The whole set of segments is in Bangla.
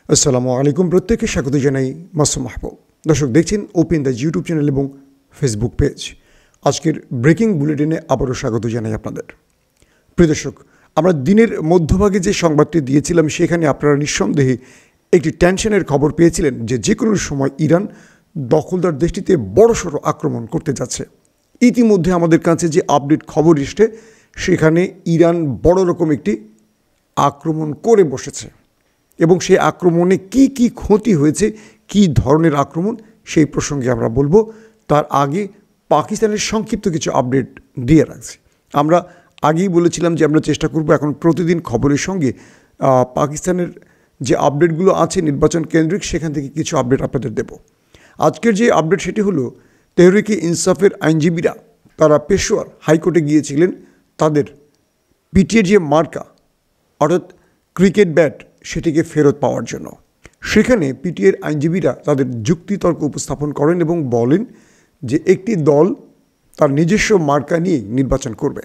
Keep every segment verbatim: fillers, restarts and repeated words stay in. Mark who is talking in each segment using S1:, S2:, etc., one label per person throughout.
S1: আসসালামু আলাইকুম প্রত্যেককে স্বাগত জানাই মাসুম মাহবুব। দর্শক দেখছেন ওপেন দ্য ইউটিউব চ্যানেল এবং ফেসবুক পেজ। আজকের ব্রেকিং বুলেটিনে আবারও স্বাগত জানাই আপনাদের। প্রিয় দর্শক, আমরা দিনের মধ্যভাগে যে সংবাদটি দিয়েছিলাম সেখানে আপনারা নিঃসন্দেহে একটি টেনশনের খবর পেয়েছিলেন যে যে কোনো সময় ইরান দখলদার দেশটিতে বড়সড় আক্রমণ করতে যাচ্ছে। ইতিমধ্যে আমাদের কাছে যে আপডেট খবর এসছে সেখানে ইরান বড় রকম একটি আক্রমণ করে বসেছে এবং সেই আক্রমণে কি কি ক্ষতি হয়েছে, কি ধরনের আক্রমণ, সেই প্রসঙ্গে আমরা বলবো। তার আগে পাকিস্তানের সংক্ষিপ্ত কিছু আপডেট দিয়ে রাখছি। আমরা আগেই বলেছিলাম যে আমরা চেষ্টা করব এখন প্রতিদিন খবরের সঙ্গে পাকিস্তানের যে আপডেটগুলো আছে নির্বাচন কেন্দ্রিক সেখান থেকে কিছু আপডেট আপনাদের দেব। আজকের যে আপডেট সেটি হলো তেহরিকে ইনসাফের আইনজীবীরা তারা পেশোয়ার হাইকোর্টে গিয়েছিলেন তাদের পিটিএর যে মার্কা অর্থাৎ ক্রিকেট ব্যাট সেটিকে ফেরত পাওয়ার জন্য। সেখানে পিটিএর আইনজীবীরা তাদের যুক্তিতর্ক উপস্থাপন করেন এবং বলেন যে একটি দল তার নিজস্ব মার্কা নিয়ে নির্বাচন করবে।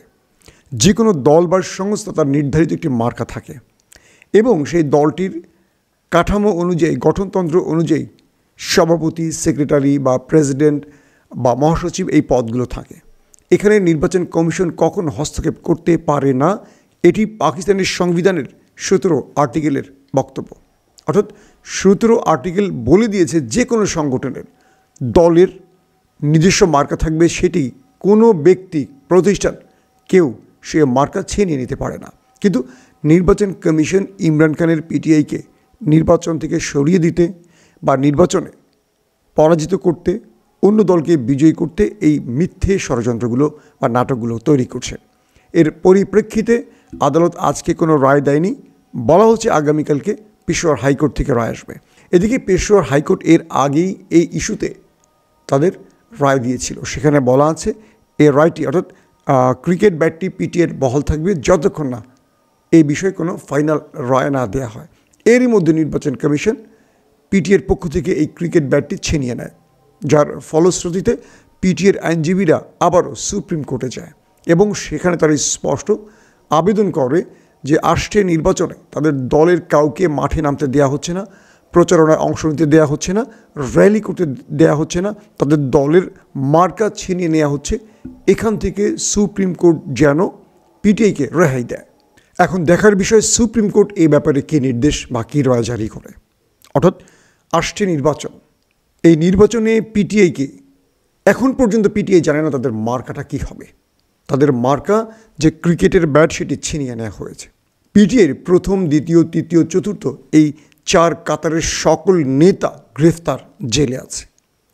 S1: যে কোনো দল বা সংস্থা তার নির্ধারিত একটি মার্কা থাকে এবং সেই দলটির কাঠামো অনুযায়ী, গঠনতন্ত্র অনুযায়ী সভাপতি, সেক্রেটারি বা প্রেসিডেন্ট বা মহাসচিব এই পদগুলো থাকে। এখানে নির্বাচন কমিশন কখনো হস্তক্ষেপ করতে পারে না। এটি পাকিস্তানের সংবিধানের সতেরো আর্টিকেলের বক্তব্য। অর্থাৎ সতেরো আর্টিকেল বলে দিয়েছে যে কোনো সংগঠনের দলের নিজস্ব মার্কা থাকবে, সেটি কোনো ব্যক্তি, প্রতিষ্ঠান কেউ সে মার্কা ছিনিয়ে নিতে পারে না। কিন্তু নির্বাচন কমিশন ইমরান খানের পিটিআইকে নির্বাচন থেকে সরিয়ে দিতে বা নির্বাচনে পরাজিত করতে, অন্য দলকে বিজয়ী করতে এই মিথ্যে ষড়যন্ত্রগুলো বা নাটকগুলো তৈরি করছে। এর পরিপ্রেক্ষিতে আদালত আজকে কোনো রায় দেয়নি, বলা হচ্ছে আগামীকালকে পেশোয়ার হাইকোর্ট থেকে রায় আসবে। এদিকে পেশোয়ার হাইকোর্ট এর আগেই এই ইস্যুতে তাদের রায় দিয়েছিল। সেখানে বলা আছে এই রায়টি অর্থাৎ ক্রিকেট ব্যাটটি পিটিএর বহাল থাকবে যতক্ষণ না এই বিষয়ে কোনো ফাইনাল রায় না দেওয়া হয়। এরই মধ্যে নির্বাচন কমিশন পিটিএর পক্ষ থেকে এই ক্রিকেট ব্যাটটি ছিনিয়ে নেয়, যার ফলশ্রুতিতে পিটিএর আইনজীবীরা আবারও সুপ্রিম কোর্টে যায় এবং সেখানে তারা স্পষ্ট আবেদন করে যে আসছে নির্বাচনে তাদের দলের কাউকে মাঠে নামতে দেওয়া হচ্ছে না, প্রচারণায় অংশ নিতে দেওয়া হচ্ছে না, র্যালি করতে দেওয়া হচ্ছে না, তাদের দলের মার্কা ছিনিয়ে নেওয়া হচ্ছে। এখান থেকে সুপ্রিম কোর্ট যেন পিটিআইকে রেহাই দেয়। এখন দেখার বিষয় সুপ্রিম কোর্ট এই ব্যাপারে কী নির্দেশ বা কী রায় জারি করে। অর্থাৎ আসছে নির্বাচন, এই নির্বাচনে পিটিআইকে এখন পর্যন্ত পিটিআই জানে না তাদের মার্কাটা কী হবে। তাদের মার্কা যে ক্রিকেটের ব্যাট সেটি ছিনিয়ে নেওয়া হয়েছে। পিটিআইয়ের প্রথম, দ্বিতীয়, তৃতীয়, চতুর্থ এই চার কাতারের সকল নেতা গ্রেফতার, জেলে আছে।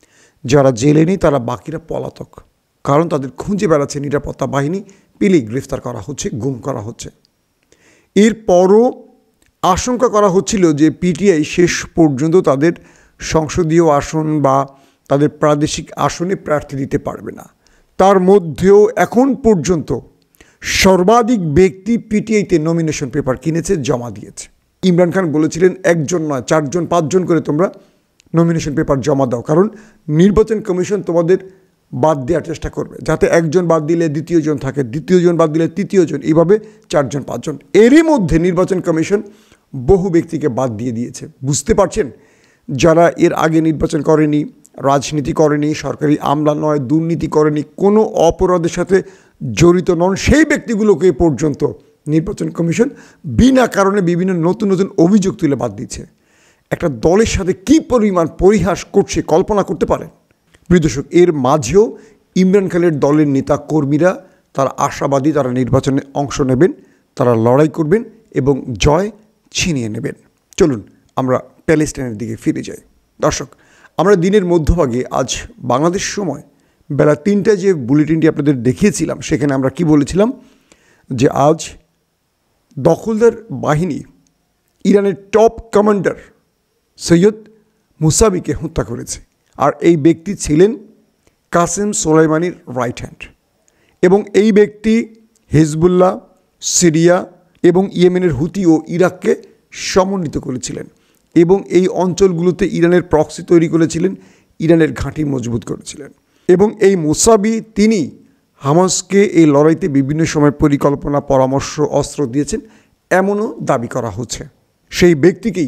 S1: যারা জেলে নেই তারা বাকিরা পলাতক, কারণ তাদের খুঁজে বেড়াচ্ছে নিরাপত্তা বাহিনী, পেলেই গ্রেফতার করা হচ্ছে, গুম করা হচ্ছে। এরপরও আশঙ্কা করা হচ্ছিল যে পিটিআই শেষ পর্যন্ত তাদের সংসদীয় আসন বা তাদের প্রাদেশিক আসনে প্রার্থী দিতে পারবে না। তার মধ্যেও এখন পর্যন্ত সর্বাধিক ব্যক্তি পিটিআইতে নমিনেশন পেপার কিনেছে, জমা দিয়েছে। ইমরান খান বলেছিলেন একজন নয়, চারজন, পাঁচজন করে তোমরা নমিনেশন পেপার জমা দাও, কারণ নির্বাচন কমিশন তোমাদের বাদ দেওয়ার চেষ্টা করবে, যাতে একজন বাদ দিলে দ্বিতীয়জন থাকে, দ্বিতীয়জন বাদ দিলে তৃতীয়জন, এইভাবে চারজন, পাঁচজন। এরই মধ্যে নির্বাচন কমিশন বহু ব্যক্তিকে বাদ দিয়ে দিয়েছে। বুঝতে পারছেন, যারা এর আগে নির্বাচন করেনি, রাজনীতি করেনি, সরকারি আমলা নয়, দুর্নীতি করেনি, কোনো অপরাধের সাথে জড়িত নন, সেই ব্যক্তিগুলোকে পর্যন্ত নির্বাচন কমিশন বিনা কারণে বিভিন্ন নতুন নতুন অভিযোগ তুলে বাদ দিচ্ছে। একটা দলের সাথে কী পরিমাণ পরিহাস করছে কল্পনা করতে পারেন? প্রিয় দর্শক, এর মাঝেও ইমরান খানের দলের নেতা কর্মীরা তারা আশাবাদী, তারা নির্বাচনে অংশ নেবেন, তারা লড়াই করবেন এবং জয় ছিনিয়ে নেবেন। চলুন আমরা প্যালেস্টাইনের দিকে ফিরে যাই। দর্শক, আমরা দিনের মধ্যভাগে আজ বাংলাদেশ সময় বেলা তিনটায় যে বুলেটিনটি আপনাদের দেখিয়েছিলাম সেখানে আমরা কি বলেছিলাম যে আজ দখলদার বাহিনী ইরানের টপ কমান্ডার সৈয়দ মুসাবিকে হত্যা করেছে। আর এই ব্যক্তি ছিলেন কাসেম সোলাইমানির রাইট হ্যান্ড এবং এই ব্যক্তি হিজবুল্লাহ, সিরিয়া এবং ইয়েমেনের হুতি ও ইরাককে সমন্বিত করেছিলেন এবং এই অঞ্চলগুলোতে ইরানের প্রক্সি তৈরি করেছিলেন, ইরানের ঘাঁটি মজবুত করেছিলেন। এবং এই মুসাবি তিনি হামাসকে এই লড়াইতে বিভিন্ন সময় পরিকল্পনা, পরামর্শ, অস্ত্র দিয়েছেন এমনও দাবি করা হচ্ছে। সেই ব্যক্তিকেই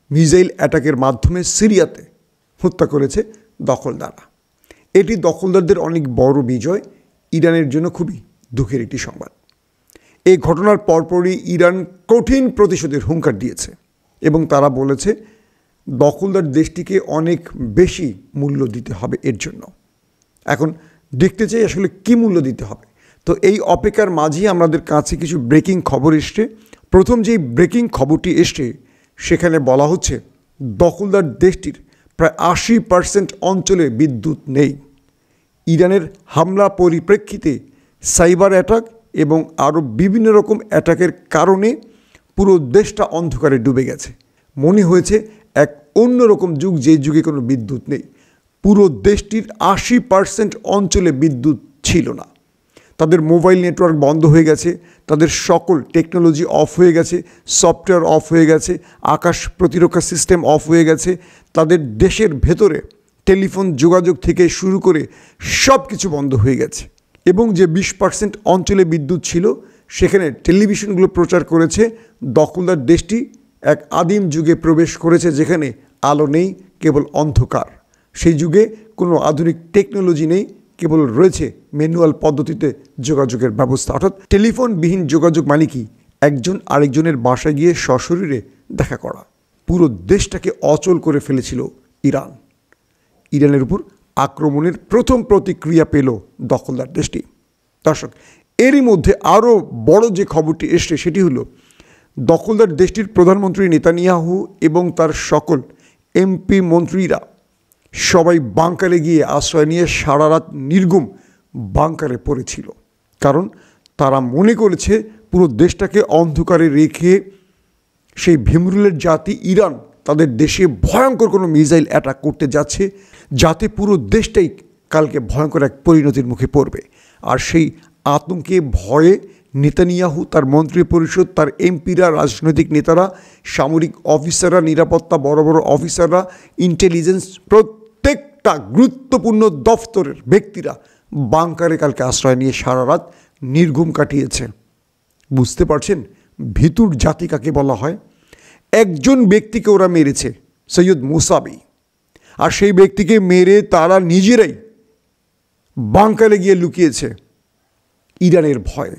S1: মিসাইল অ্যাটাকের মাধ্যমে সিরিয়াতে হত্যা করেছে দখলদাররা। এটি দখলদারদের অনেক বড় বিজয়, ইরানের জন্য খুবই দুঃখের একটি সংবাদ। এই ঘটনার পরপরই ইরান কঠিন প্রতিশোধের হুঙ্কার দিয়েছে এবং তারা বলেছে দখলদার দেশটিকে অনেক বেশি মূল্য দিতে হবে এর জন্য। এখন দেখতে চাই আসলে কী মূল্য দিতে হবে। তো এই অপেক্ষার মাঝেই আমাদের কাছে কিছু ব্রেকিং খবর এসছে। প্রথম যেই ব্রেকিং খবরটি এসছে সেখানে বলা হচ্ছে দখলদার দেশটির প্রায় আশি পার্সেন্ট অঞ্চলে বিদ্যুৎ নেই। ইরানের হামলা পরিপ্রেক্ষিতে সাইবার অ্যাটাক এবং আরও বিভিন্ন রকম অ্যাটাকের কারণে পুরো দেশটা অন্ধকারে ডুবে গেছে। মনে হয়েছে এক অন্যরকম যুগ, যে যুগে কোনো বিদ্যুৎ নেই। পুরো দেশটির আশি পার্সেন্ট অঞ্চলে বিদ্যুৎ ছিল না। তাদের মোবাইল নেটওয়ার্ক বন্ধ হয়ে গেছে, তাদের সকল টেকনোলজি অফ হয়ে গেছে, সফটওয়্যার অফ হয়ে গেছে, আকাশ প্রতিরক্ষা সিস্টেম অফ হয়ে গেছে, তাদের দেশের ভেতরে টেলিফোন যোগাযোগ থেকে শুরু করে সব কিছু বন্ধ হয়ে গেছে। এবং যে বিশ পার্সেন্ট অঞ্চলে বিদ্যুৎ ছিল সেখানে টেলিভিশনগুলো প্রচার করেছে দখলদার দেশটি এক আদিম যুগে প্রবেশ করেছে, যেখানে আলো নেই, কেবল অন্ধকার। সেই যুগে কোনো আধুনিক টেকনোলজি নেই, কেবল রয়েছে ম্যানুয়াল পদ্ধতিতে যোগাযোগের ব্যবস্থা। অর্থাৎ টেলিফোনবিহীন যোগাযোগ মানে কি? একজন আরেকজনের বাসায় গিয়ে সশরীরে দেখা করা। পুরো দেশটাকে অচল করে ফেলেছিল ইরান। ইরানের উপর আক্রমণের প্রথম প্রতিক্রিয়া পেল দখলদার দেশটি। দর্শক, এরই মধ্যে আরও বড় যে খবরটি এসছে সেটি হলো দখলদার দেশটির প্রধানমন্ত্রী নেতানিয়াহু এবং তার সকল এমপি মন্ত্রীরা সবাই বাংকারে গিয়ে আশ্রয় নিয়ে সারা রাত নির্ঘুম বাংকারে পড়েছিল। কারণ তারা মনে করেছে পুরো দেশটাকে অন্ধকারে রেখে সেই ভিমরুলের জাতি ইরান তাদের দেশে ভয়ঙ্কর কোনো মিসাইল অ্যাটাক করতে যাচ্ছে, যাতে পুরো দেশটাই কালকে ভয়ঙ্কর এক পরিণতির মুখে পড়বে। আর সেই আতঙ্কে ভয়ে নেতানিয়াহু, তার মন্ত্রী পরিষদ, তার এমপিরা, রাজনৈতিক নেতারা, সামরিক অফিসাররা, নিরাপত্তা বড় বড় অফিসাররা, ইন্টেলিজেন্স, প্রত্যেকটা গুরুত্বপূর্ণ দফতরের ব্যক্তিরা বাংকারে কালকে আশ্রয় নিয়ে সারা রাত নির্ঘুম কাটিয়েছে। বুঝতে পারছেন ভিতুর জাতি কাকে বলা হয়? একজন ব্যক্তিকে ওরা মেরেছে, সৈয়দ মুসাবি, আর সেই ব্যক্তিকে মেরে তারা নিজেরাই বাংকারে গিয়ে লুকিয়েছে ইরানের ভয়ে।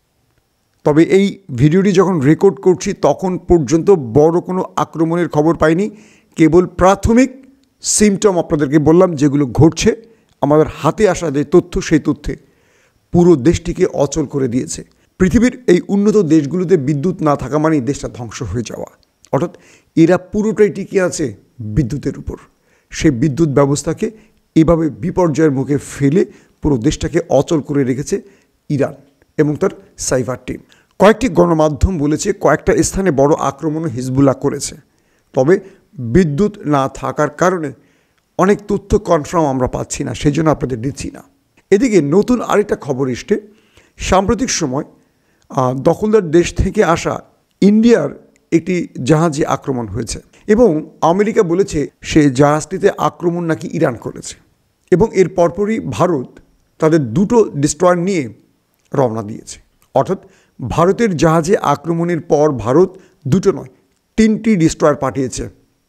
S1: তবে এই ভিডিওটি যখন রেকর্ড করছি তখন পর্যন্ত বড় কোনো আক্রমণের খবর পাইনি। কেবল প্রাথমিক সিমটম আপনাদেরকে বললাম, যেগুলো ঘটছে আমাদের হাতে আসা যে তথ্য, সেই তথ্যে পুরো দেশটিকে অচল করে দিয়েছে। পৃথিবীর এই উন্নত দেশগুলোতে বিদ্যুৎ না থাকা মানেই দেশটা ধ্বংস হয়ে যাওয়া। অর্থাৎ এরা পুরোটাই টিকে আছে বিদ্যুতের উপর। সেই বিদ্যুৎ ব্যবস্থাকে এভাবে বিপর্যয়ের মুখে ফেলে পুরো দেশটাকে অচল করে রেখেছে ইরান এবং তার সাইবার টিম। কয়েকটি গণমাধ্যম বলেছে কয়েকটা স্থানে বড় আক্রমণও হিজবুল্লাহ করেছে। তবে বিদ্যুৎ না থাকার কারণে অনেক তথ্য কনফার্ম আমরা পাচ্ছি না, সেই জন্য আপনাদের দিচ্ছি না। এদিকে নতুন আরেকটা খবর এসছে। সাম্প্রতিক সময় দখলদার দেশ থেকে আসা ইন্ডিয়ার একটি জাহাজে আক্রমণ হয়েছে এবং আমেরিকা বলেছে সে জাহাজটিতে আক্রমণ নাকি ইরান করেছে। এবং এর পরপরই ভারত তাদের দুটো ডিস্ট্রয়ার নিয়ে রওনা দিয়েছে। অর্থাৎ ভারতের জাহাজে আক্রমণের পর ভারত দুটো নয়, তিনটি ডিস্ট্রয়ার পাঠিয়েছে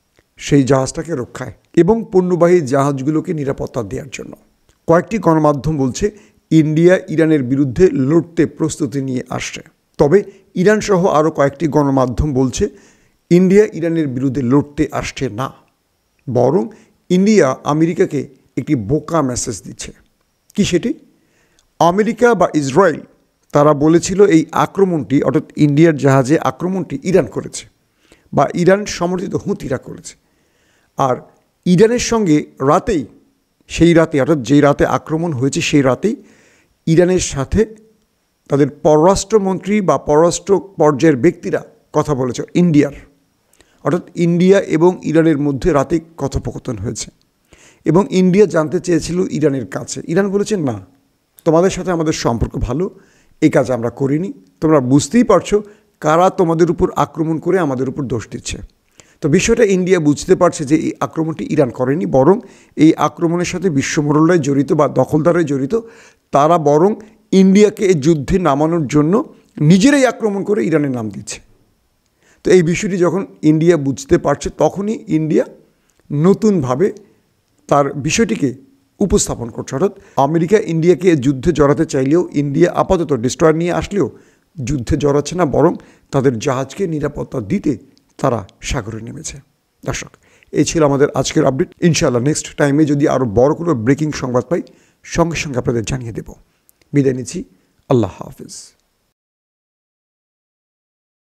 S1: সেই জাহাজটাকে রক্ষায় এবং পণ্যবাহী জাহাজগুলোকে নিরাপত্তা দেওয়ার জন্য। কয়েকটি গণমাধ্যম বলছে ইন্ডিয়া ইরানের বিরুদ্ধে লড়তে প্রস্তুতি নিয়ে আসছে। তবে ইরান সহ আরও কয়েকটি গণমাধ্যম বলছে ইন্ডিয়া ইরানের বিরুদ্ধে লড়তে আসছে না, বরং ইন্ডিয়া আমেরিকাকে একটি বোকা মেসেজ দিচ্ছে। কি সেটি? আমেরিকা বা ইসরায়েল তারা বলেছিল এই আক্রমণটি, অর্থাৎ ইন্ডিয়ার জাহাজে আক্রমণটি ইরান করেছে বা ইরান সমর্থিত হুতিরা করেছে। আর ইরানের সঙ্গে রাতেই, সেই রাতে অর্থাৎ যেই রাতে আক্রমণ হয়েছে সেই রাতেই ইরানের সাথে তাদের পররাষ্ট্রমন্ত্রী বা পররাষ্ট্র পর্যায়ের ব্যক্তিরা কথা বলেছে ইন্ডিয়ার। অর্থাৎ ইন্ডিয়া এবং ইরানের মধ্যে রাতে কথোপকথন হয়েছে এবং ইন্ডিয়া জানতে চেয়েছিল ইরানের কাছে। ইরান বলেছে না, তোমাদের সাথে আমাদের সম্পর্ক ভালো, এই কাজ আমরা করিনি। তোমরা বুঝতেই পারছো কারা তোমাদের উপর আক্রমণ করে আমাদের উপর দোষ দিচ্ছে। তো বিষয়টা ইন্ডিয়া বুঝতে পারছে যে এই আক্রমণটি ইরান করেনি, বরং এই আক্রমণের সাথে বিশ্বমোড়লায় জড়িত বা দখলদারায় জড়িত। তারা বরং ইন্ডিয়াকে এই যুদ্ধে নামানোর জন্য নিজেরাই আক্রমণ করে ইরানের নাম দিচ্ছে। তো এই বিষয়টি যখন ইন্ডিয়া বুঝতে পারছে তখনই ইন্ডিয়া নতুনভাবে তার বিষয়টিকে উপস্থাপন করছে। অর্থাৎ আমেরিকা ইন্ডিয়াকে যুদ্ধে জড়াতে চাইলেও ইন্ডিয়া আপাতত ডিস্ট্রয়ার নিয়ে আসলেও যুদ্ধে জড়াচ্ছে না, বরং তাদের জাহাজকে নিরাপত্তা দিতে তারা সাগরে নেমেছে। দর্শক, এই ছিল আমাদের আজকের আপডেট। ইনশাআল্লাহ নেক্সট টাইমে যদি আরও বড় কোনো ব্রেকিং সংবাদ পাই সঙ্গে সঙ্গে আপনাদের জানিয়ে দেব। বিদায় নিচ্ছি। আল্লাহ হাফিজ।